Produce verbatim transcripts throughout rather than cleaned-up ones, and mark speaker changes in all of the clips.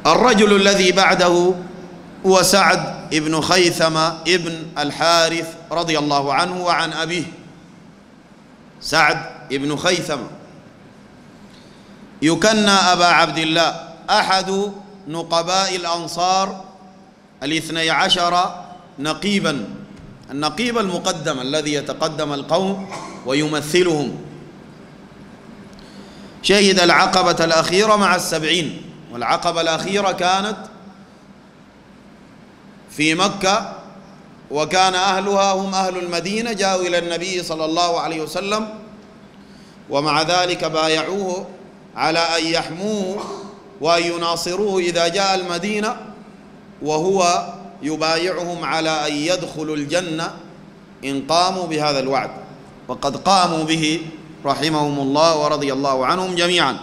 Speaker 1: الرجل الذي بعده هو سعد بن خيثمة ابن الحارث رضي الله عنه وعن أبيه. سعد بن خيثمة يكنى أبا عبد الله، أحد نقباء الأنصار الاثني عشر نقيبا، النقيب المقدم الذي يتقدم القوم ويمثلهم. شهد العقبة الأخيرة مع السبعين، والعقبة الأخيرة كانت في مكة، وكان أهلها هم أهل المدينة، جاءوا إلى النبي صلى الله عليه وسلم ومع ذلك بايعوه على أن يحموه وأن يناصروه إذا جاء المدينة، وهو يبايعهم على أن يدخلوا الجنة إن قاموا بهذا الوعد، وقد قاموا به رحمهم الله ورضي الله عنهم جميعا.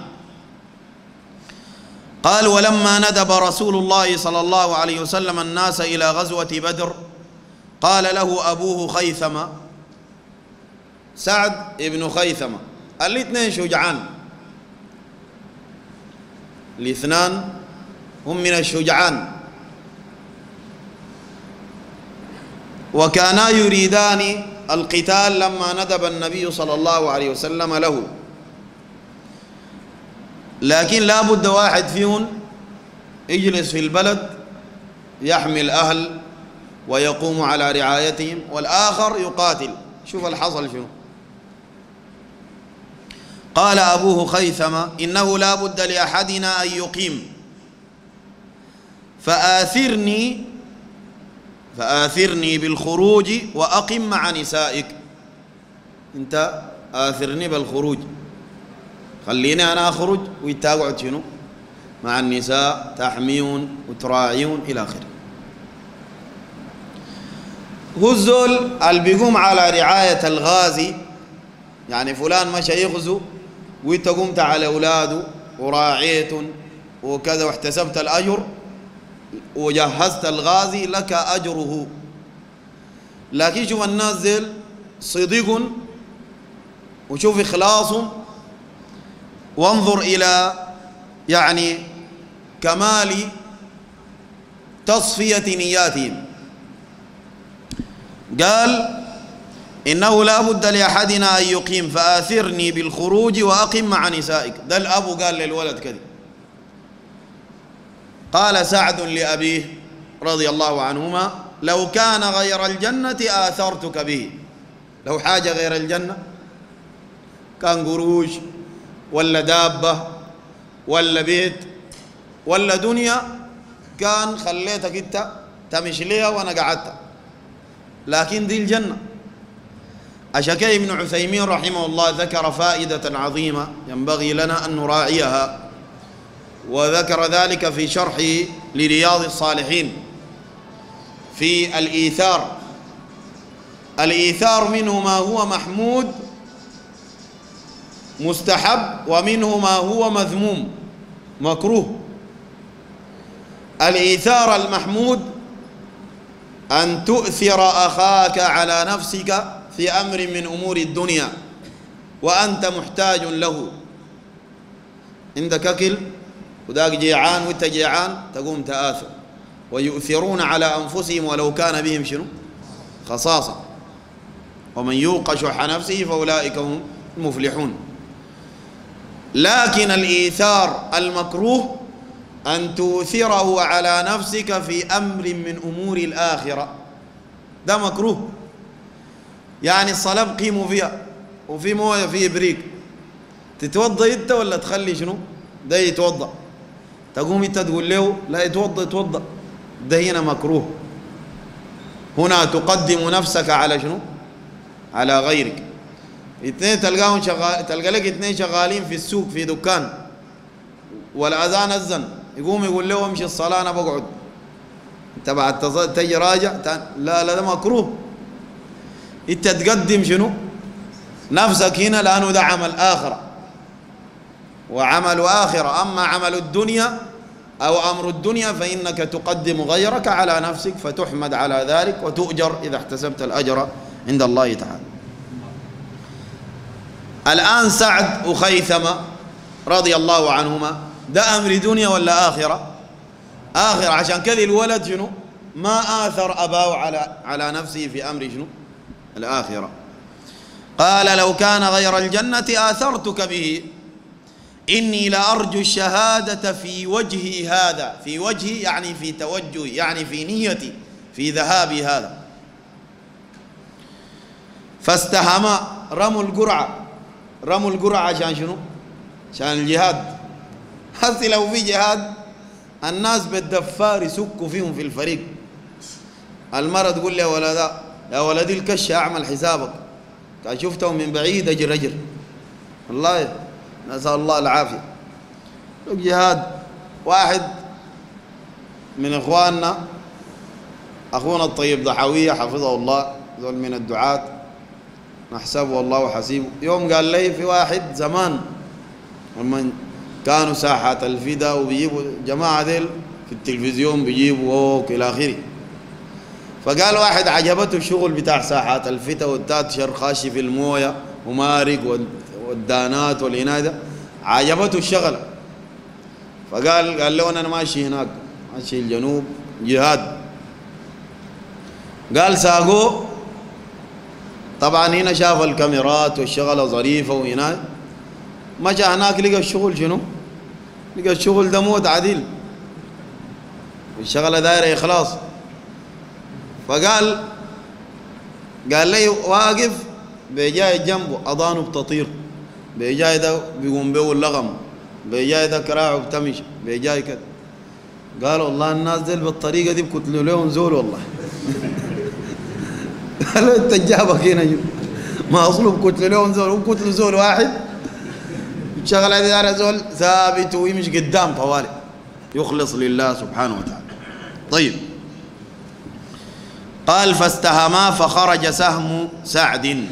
Speaker 1: قال: ولما ندب رسول الله صلى الله عليه وسلم الناس إلى غزوة بدر قال له أبوه خيثمة، سعد بن خيثمة، الاثنين شجعان، الاثنان هم من الشجعان، وكانا يريدان القتال لما ندب النبي صلى الله عليه وسلم له، لكن لا بد واحد فيهم يجلس في البلد يحمي الأهل ويقوم على رعايتهم، والآخر يقاتل. شوف الحصل شنو. قال أبوه خيثمة: إنه لا بد لأحدنا أن يقيم، فآثرني فآثرني بالخروج وأقم مع نسائك. أنت آثرني بالخروج، خليني أنا أخرج وأنت أقعد شنو مع النساء، تحميون وتراعيون إلى آخره. هو الزول اللي بيقوم على رعاية الغازي، يعني فلان مشى يغزو وانت قمت على أولاده وراعيتهم وكذا واحتسبت الأجر وجهزت الغازي، لك أجره. لكن شوف الناس ذيل صديق، وشوف إخلاصهم، وانظر إلى يعني كمال تصفية نياتهم. قال: إنه لا بد لأحدنا أن يقيم، فآثرني بالخروج وأقم مع نسائك. ده الأب قال للولد كذا. قال سعد لأبيه رضي الله عنهما: لو كان غير الجنة آثرتك به. لو حاجة غير الجنة، كان قروش ولا دابة ولا بيت ولا دنيا، كان خليتك انت تمشي ليها وانا قعدت، لكن دي الجنة. أشكي ابن عثيمين رحمه الله ذكر فائدة عظيمة ينبغي لنا أن نراعيها، وذكر ذلك في شرحه لرياض الصالحين في الإيثار. الإيثار منه ما هو محمود مستحب، ومنه ما هو مذموم مكروه. الإيثار المحمود أن تؤثر أخاك على نفسك في أمر من أمور الدنيا وأنت محتاج له. عندك أكل وذاك جيعان وأنت جيعان، تقوم تآثر. ويؤثرون على أنفسهم ولو كان بهم شنو؟ خصاصة. ومن يوق شح نفسه فأولئك هم المفلحون. لكن الإيثار المكروه أن تؤثره على نفسك في أمر من أمور الآخرة، ده مكروه. يعني الصلاة قيموا فيها وفي مويه في إبريق، تتوضأ أنت ولا تخلي شنو؟ ده يتوضأ، تقوم أنت تقول له لا يتوضأ يتوضأ، ده هنا مكروه. هنا تقدم نفسك على شنو؟ على غيرك. اثنين تلقاهم شغال، تلقى لك اثنين شغالين في السوق في دكان والأذان أذن، يقوم يقول له امشي الصلاة أنا بقعد، أنت بعد تجي راجع. لا لا، ده مكروه. أنت تقدم شنو؟ نفسك هنا، لأنه ده عمل آخرة وعمل آخرة. أما عمل الدنيا أو أمر الدنيا فإنك تقدم غيرك على نفسك فتحمد على ذلك وتؤجر إذا احتسبت الأجر عند الله تعالى. الآن سعد وخيثمة رضي الله عنهما، ده أمر دنيا ولا آخرة؟ آخر. عشان كذا الولد شنو ما آثر أباه على على نفسه في أمر شنو الآخرة. قال لو كان غير الجنة آثرتك به إني لأرجو الشهادة في وجهي هذا. في وجهي يعني في توجهي، يعني في نيتي في ذهابي هذا. فاستهما، رموا القرعة. رموا القرعة عشان شنو؟ عشان الجهاد. هسي لو في جهاد الناس بالدفار يسكوا فيهم في الفريق. المرة تقول لي يا ولدا يا ولدي الكشة أعمل حسابك، كان شفتهم من بعيد أجر أجر. والله نسأل الله العافية. جهاد واحد من إخواننا أخونا الطيب ضحوية حفظه الله، ذول من الدعاة نحسبه الله حسيبه، يوم قال لي في واحد زمان لما كانوا ساحات الفدا وبيجيبوا جماعة ذيل في التلفزيون بيجيبوا ووك إلى آخره، فقال واحد عجبته الشغل بتاع ساحات الفدا والتات شر خاشي في المويه ومارق والدانات والعناية، عجبته الشغلة، فقال قال له أنا ماشي هناك ماشي الجنوب جهاد. قال ساقوه، طبعا هنا شاف الكاميرات والشغلة ظريفة وهناك، مشى هناك لقى الشغل شنو؟ لقى الشغل ده موت عديل، الشغلة دايرة إخلاص. فقال قال لي واقف بيجاي جنبه أضانه بتطير، بيجاي ده بيقوم بيه اللغم، بيجاي ده كراعه بتمشي، بيجاي كده. قال والله الناس دي بالطريقة دي بكتلوا لهم زول والله. قالوا انت جابك هنا ما اصله بكتلوا لهم زول، وكتلوا زول واحد الشغله دي دار زول ثابت ويمشي قدام طوالي يخلص لله سبحانه وتعالى. طيب قال فاستهما فخرج سهم سعد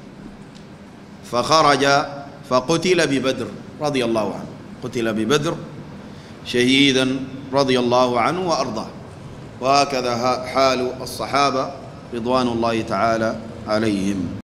Speaker 1: فخرج فقتل ببدر رضي الله عنه، قتل ببدر شهيدا رضي الله عنه وأرضاه. وهكذا حال الصحابة رضوان الله تعالى عليهم.